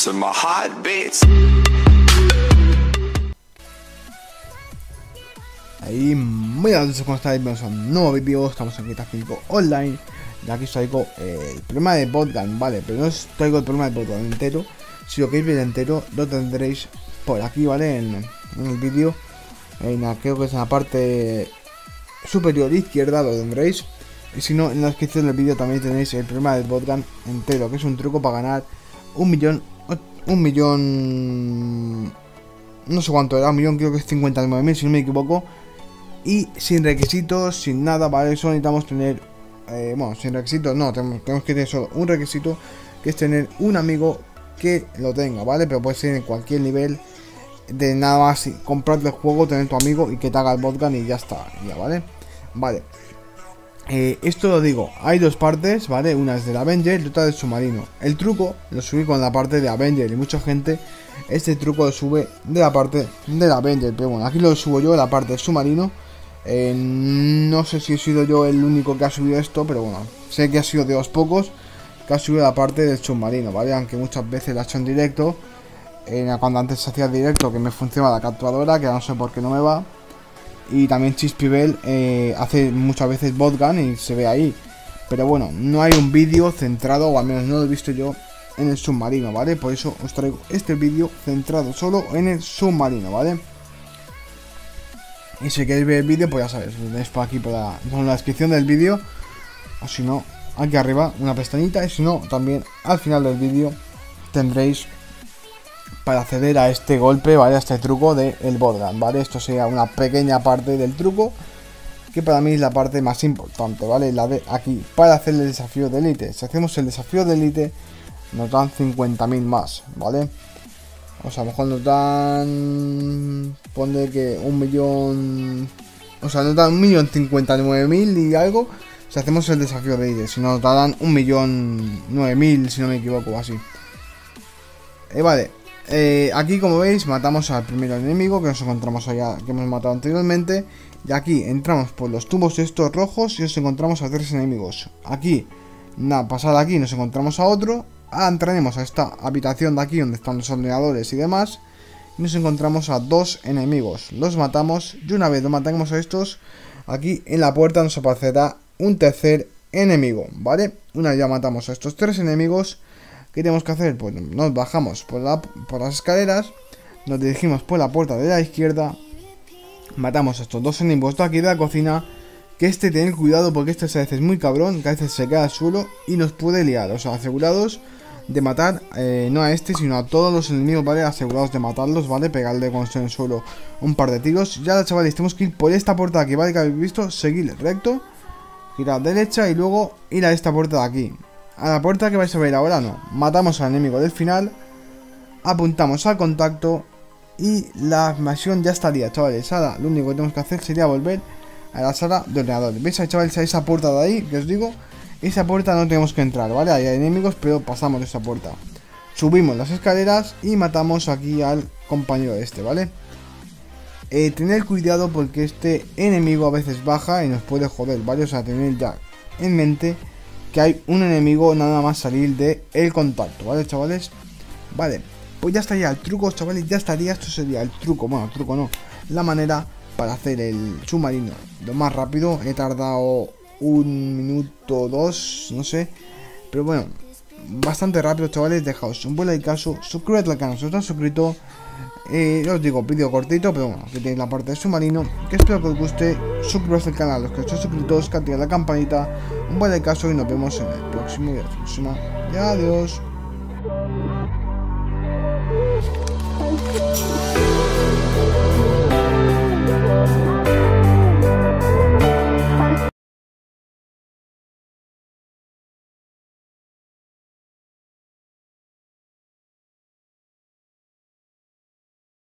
to my heartbeats. Ahí, muy buenas, ¿cómo estáis? Bienvenidos a un nuevo vídeo. Estamos aquí en Táctico Online. Y aquí os traigo el problema de Botgun, ¿vale? Pero no os traigo el problema de Botgun entero. Si lo queréis ver entero, lo tendréis por aquí, ¿vale? En el vídeo. Creo que es en la parte superior izquierda, lo tendréis. Y si no, en la descripción del vídeo también tenéis el problema del Botgun entero, que es un truco para ganar un millón, no sé cuánto era, un millón, creo que es 59.000 si no me equivoco. Y sin requisitos, sin nada, ¿vale? Eso necesitamos tener, bueno, sin requisitos no, tenemos que tener solo un requisito, que es tener un amigo que lo tenga, ¿vale? Pero puede ser en cualquier nivel, de nada más comprarte el juego, tener tu amigo y que te haga el Botgun y ya está, ya, ¿vale? Vale. Esto lo digo, hay dos partes, ¿vale? Una es del Avenger y otra del submarino. El truco lo subí con la parte de Avenger y mucha gente este truco lo sube de la parte del Avenger. Pero bueno, aquí lo subo yo de la parte del submarino. No sé si he sido yo el único que ha subido esto, pero bueno, sé que ha sido de los pocos que ha subido la parte del submarino, ¿vale? Aunque muchas veces la he hecho en directo. Cuando antes se hacía directo que me funcionaba la capturadora, que no sé por qué no me va. Y también Chispibel hace muchas veces Botgun y se ve ahí. Pero bueno, no hay un vídeo centrado, o al menos no lo he visto yo, en el submarino, ¿vale? Por eso os traigo este vídeo centrado solo en el submarino, ¿vale? Y si queréis ver el vídeo, pues ya sabéis, lo tenéis por aquí por la descripción del vídeo. O si no, aquí arriba una pestañita. Y si no, también al final del vídeo tendréis para acceder a este golpe, ¿vale? A este truco del Botgun, ¿vale? Esto sería una pequeña parte del truco, que para mí es la parte más importante, ¿vale? La de aquí, para hacer el desafío de élite. Si hacemos el desafío de élite, nos dan 50.000 más, ¿vale? O sea, a lo mejor nos dan... Pone que 1 millón... O sea, nos dan 1.059.000 y algo si hacemos el desafío de élite. Si nos darán 1.009.000, si no me equivoco, así. Vale. Aquí, como veis, matamos al primer enemigo que nos encontramos allá, que hemos matado anteriormente. Y aquí entramos por los tubos estos rojos y nos encontramos a 3 enemigos. Aquí, nada, pasar aquí nos encontramos a otro. Entraremos a esta habitación de aquí donde están los ordenadores y demás. Y nos encontramos a 2 enemigos. Los matamos y una vez lo matamos a estos, aquí en la puerta nos aparecerá un tercer enemigo, ¿vale? Una vez ya matamos a estos 3 enemigos, ¿qué tenemos que hacer? Pues nos bajamos por las escaleras, nos dirigimos por la puerta de la izquierda, matamos a estos 2 enemigos de aquí de la cocina, que tened cuidado porque a veces es muy cabrón, que a veces se queda al suelo y nos puede liar, o sea, asegurados de matar, no a este, sino a todos los enemigos, ¿vale? Asegurados de matarlos, ¿vale? Pegarle con en el suelo un par de tiros. Ya, chavales, tenemos que ir por esta puerta de aquí, ¿vale? Que habéis visto, seguir recto, girar a derecha y luego ir a esta puerta de aquí. A la puerta que vais a ver ahora no. Matamos al enemigo del final, apuntamos al contacto y la misión ya estaría, chavales. Ahora lo único que tenemos que hacer sería volver a la sala de ordenadores. ¿Veis, chavales? A esa puerta de ahí que os digo, esa puerta no tenemos que entrar, ¿vale? Ahí hay enemigos, pero pasamos esa puerta. Subimos las escaleras y matamos aquí al compañero este, ¿vale? Tener cuidado porque este enemigo a veces baja y nos puede joder, ¿vale? O sea, tener ya en mente que hay un enemigo nada más salir de el contacto, ¿vale, chavales? Vale, pues ya estaría el truco, chavales, ya estaría. Esto sería el truco, bueno, el truco no, la manera para hacer el submarino lo más rápido. He tardado 1 minuto, 2, no sé, pero bueno, bastante rápido, chavales. Dejaos un buen likeazo, suscríbete al canal si no estás suscrito. Os digo, vídeo cortito, pero bueno, aquí tenéis la parte del submarino, que espero que os guste. Suscribiros al canal los que estáis suscritos, que activen la campanita, un buen likeazo y nos vemos en el próximo video. Ya, adiós.